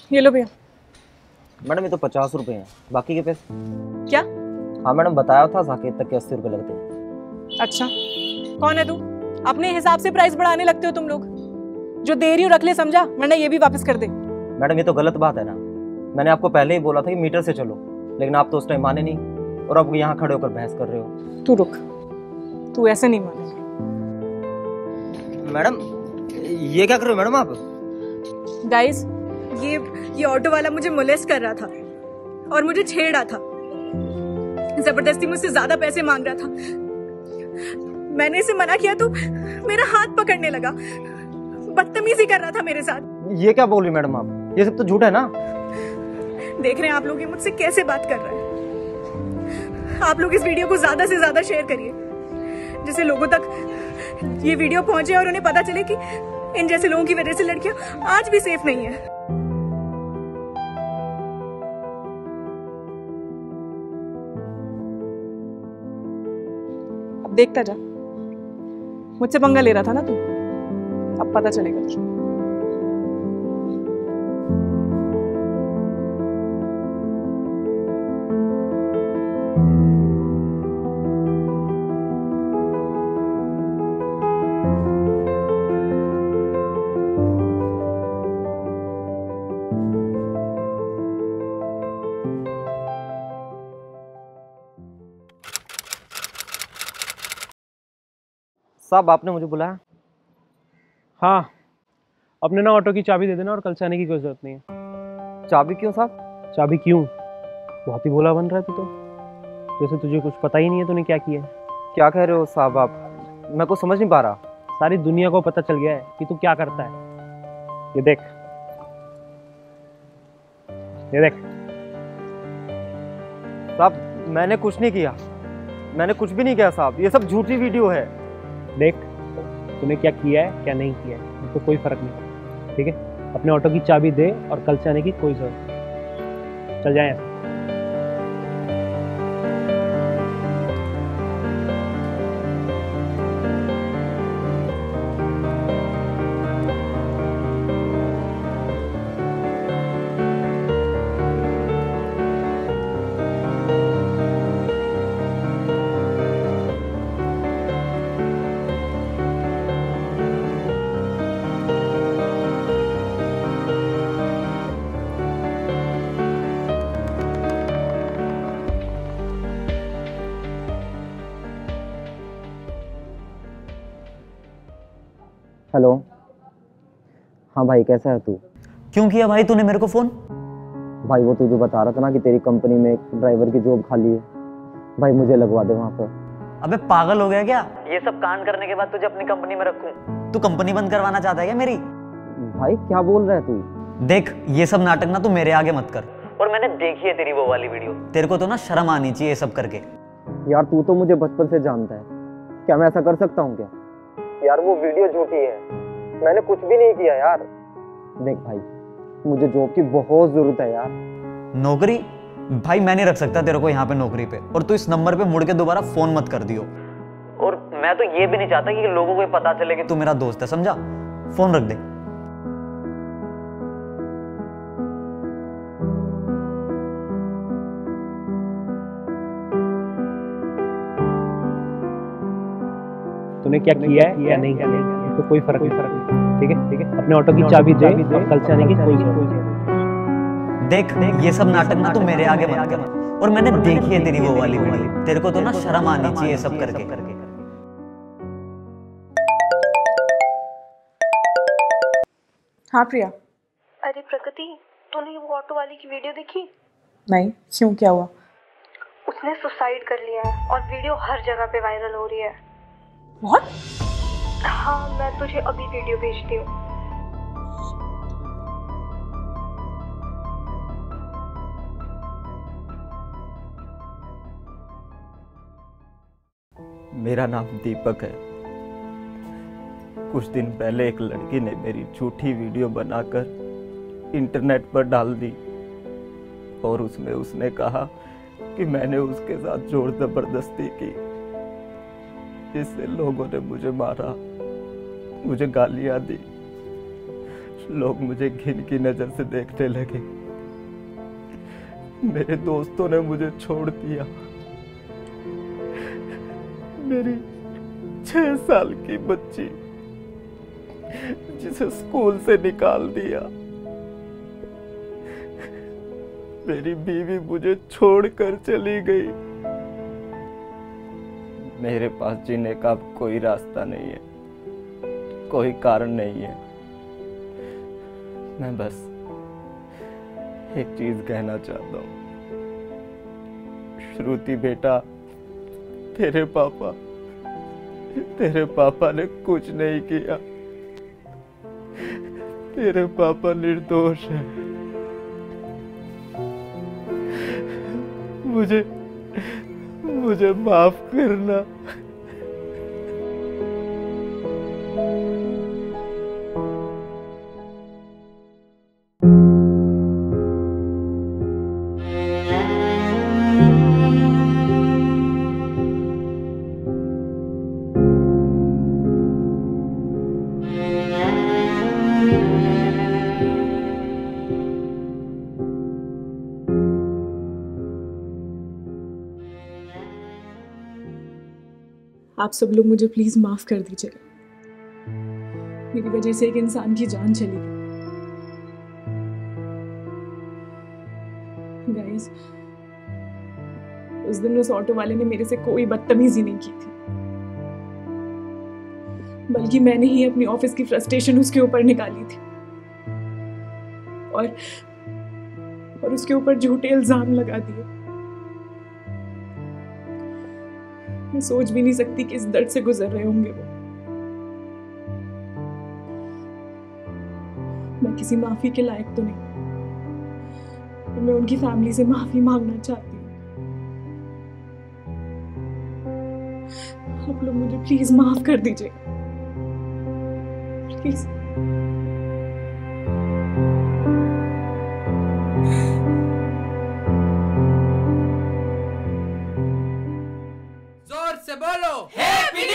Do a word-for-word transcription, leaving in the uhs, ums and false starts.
ये लो भैया। मैडम ये तो पचास रुपए हैं, बाकी के पैसे? क्या? हाँ मैडम, बताया था साकेत तक के अस्सी रुपए लगते हैं। अच्छा, कौन है तू? अपने हिसाब से प्राइस बढ़ाने लगते हो तुम लोग। जो दे रही हो रख ले, समझा, वरना ये भी वापस कर दे। मैडम ये तो गलत बात है ना, मैंने आपको पहले ही बोला था कि मीटर से चलो, लेकिन आप तो उस टाइम माने नहीं, और अब यहाँ खड़े होकर बहस कर रहे हो। तू रुक, तू ऐसे नहीं मानेगा। मैडम ये क्या कर रहे हो मैडम आप? गाइस, ये ये ऑटो वाला मुझे मोलेस्ट कर रहा था और मुझे छेड़ रहा था, जबरदस्ती मुझसे ज्यादा पैसे मांग रहा था। मैंने इसे मना किया तो मेरा हाथ पकड़ने लगा, बदतमीजी कर रहा था मेरे साथ। ये क्या बोल रही मैडम आप? ये सब तो झूठ है ना। देख रहे हैं आप लोग ये मुझसे कैसे बात कर रहे हैं। आप लोग इस वीडियो को ज्यादा से ज्यादा शेयर करिए, जिससे लोगों तक ये वीडियो पहुंचे और उन्हें पता चले कि इन जैसे लोगों की वजह से लड़कियां आज भी सेफ नहीं है। अब देखता जा, मुझसे पंगा ले रहा था ना तू, अब पता चलेगा तुझे। साहब आपने मुझे बुलाया? हाँ, अपने ना ऑटो की चाबी दे देना और कल से आने की कोई जरूरत नहीं है। चाबी क्यों साहब? चाबी क्यों? बहुत ही भोला बन रहा है तू तो, जैसे तुझे कुछ पता ही नहीं है तूने क्या किया है। क्या कह रहे हो साहब आप? मैं कुछ समझ नहीं पा रहा। सारी दुनिया को पता चल गया है कि तू क्या करता है। ये देख, ये देख साहब, मैंने कुछ नहीं किया, मैंने कुछ भी नहीं किया साहब, ये सब झूठी वीडियो है। देख, तूने क्या किया है क्या नहीं किया है तो कोई फर्क नहीं, ठीक है? अपने ऑटो की चाबी दे और कल से आने की कोई जरूरत नहीं। चल जाए। हेलो, हाँ भाई कैसा है तू? क्यों किया भाई तूने मेरे को फोन? भाई वो तू जो बता रहा था ना कि तेरी कंपनी में एक ड्राइवर की जॉब खाली है, भाई मुझे लगवा दे वहाँ पर। अबे पागल हो गया क्या? ये सब कांड करने के बाद तुझे अपनी कंपनी में रखूं? तू कंपनी बंद करवाना चाहता है क्या मेरी? भाई क्या बोल रहा है तू? देख, ये सब नाटक ना तू मेरे आगे मत कर। और मैंने देखी है तेरी वो वाली वीडियो, तेरे को तो ना शर्म आनी चाहिए ये सब करके। यार तू तो मुझे बचपन से जानता है, क्या मैं ऐसा कर सकता हूँ क्या? यार वो वीडियो झूठी है, मैंने कुछ भी नहीं किया यार। देख भाई, मुझे जॉब की बहुत जरूरत है यार। नौकरी? भाई मैं नहीं रख सकता तेरे को यहाँ पे नौकरी पे, और तू इस नंबर पे मुड़ के दोबारा फोन मत कर दियो। और मैं तो ये भी नहीं चाहता कि लोगों को पता चले कि तू मेरा दोस्त है, समझा? फोन रख दे। तूने क्या किया है क्या नहीं किया तो कोई फर्क नहीं, ठीक है? ठीक है, अपने ऑटो की चाबी दे और कल से आने की कोई जरूरत नहीं। देख, ये सब नाटक ना तू मेरे आगे मत कर, और मैंने देखी है तेरी वो वाली वीडियो, तेरे को तो ना शर्म आनी चाहिए सब करके। हाँ प्रिया। अरे प्रगति, तूने वो ऑटो वाली की वीडियो देखी? नहीं, क्यों, क्या हुआ? उसने सुसाइड कर लिया है और वीडियो हर जगह पे वायरल हो रही है। What? हाँ, मैं तुझे अभी वीडियो भेजती हूँ। मेरा नाम दीपक है। कुछ दिन पहले एक लड़की ने मेरी झूठी वीडियो बनाकर इंटरनेट पर डाल दी, और उसमें उसने कहा कि मैंने उसके साथ जोर जबरदस्ती की, जिससे लोगों ने मुझे मारा, मुझे गालियां दी। लोग मुझे घिन की नजर से देखने लगे। मेरे दोस्तों ने मुझे छोड़ दिया। मेरी छह साल की बच्ची जिसे स्कूल से निकाल दिया। मेरी बीवी मुझे छोड़कर चली गई। मेरे पास जीने का अब कोई रास्ता नहीं है, कोई कारण नहीं है। मैं बस एक चीज कहना चाहता हूँ, श्रुति बेटा, तेरे पापा तेरे पापा ने कुछ नहीं किया। तेरे पापा निर्दोष है। मुझे मुझे माफ करना। आप सब लोग मुझे प्लीज माफ कर दीजिएगा। मेरी वजह से एक इंसान की जान चली गई। गाइस, उस दिन उस ऑटो वाले ने मेरे से कोई बदतमीजी नहीं की थी, बल्कि मैंने ही अपनी ऑफिस की फ्रस्ट्रेशन उसके ऊपर निकाली थी और और उसके ऊपर झूठे इल्जाम लगा दिए। मैं सोच भी नहीं सकती कि इस दर्द से गुजर रहे होंगे वो। मैं किसी माफी के लायक तो नहीं, पर मैं उनकी फैमिली से माफी मांगना चाहती हूँ। आप लोग मुझे प्लीज माफ कर दीजिए, प्लीज। जोर से बोलो हैप्पी